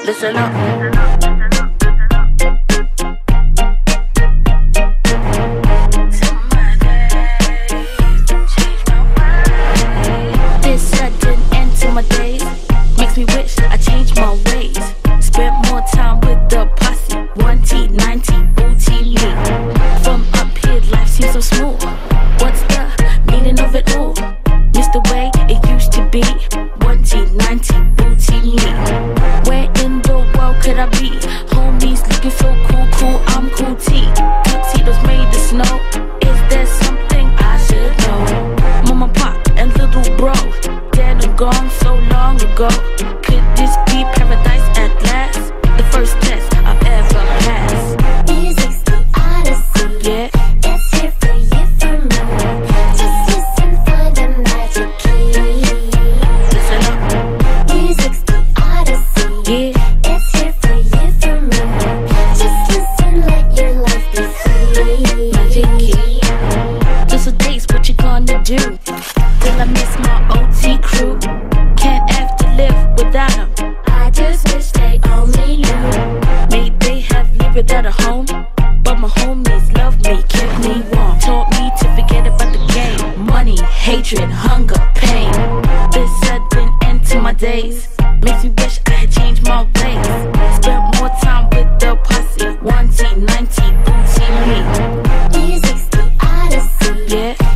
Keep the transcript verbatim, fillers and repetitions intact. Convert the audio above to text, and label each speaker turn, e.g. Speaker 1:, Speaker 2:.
Speaker 1: Listen up. This sudden end to my days makes me wish I changed my ways. Spent more time with the posse, one T, ninety, booty me. From up here, life seems so smooth. What's the meaning of it all? Miss the way it used to be, one T, ninety, booty me. Where in the world could I be? Homies looking so cool, cool, I'm cool T. Tuxedos made of snow. Is there something I should know? Mama, pop, and little bro, dead and gone so long ago. Could this be paradise at last? The first test I've ever passed.
Speaker 2: Music's the odyssey.
Speaker 1: Yeah.
Speaker 2: It's here for you, for me. Just listen for the magic key.
Speaker 1: Listen up.
Speaker 2: Music's the odyssey.
Speaker 1: Yeah.
Speaker 2: It's here for you, for me. Just listen, let your life be free.
Speaker 1: Magic key. Just a taste, what you gonna do? Till I miss my O T crew. Can't have to live without them.
Speaker 2: I just wish they only knew.
Speaker 1: May they have lived without a home, but my homies love me, kept me warm. Taught me to forget about the game. Money, hatred, hunger, pain. This sudden end to my days makes me wish I had changed my ways. Spent more time with the posse, one T, ninety, booty me.
Speaker 2: Music's the odyssey.
Speaker 1: Yeah.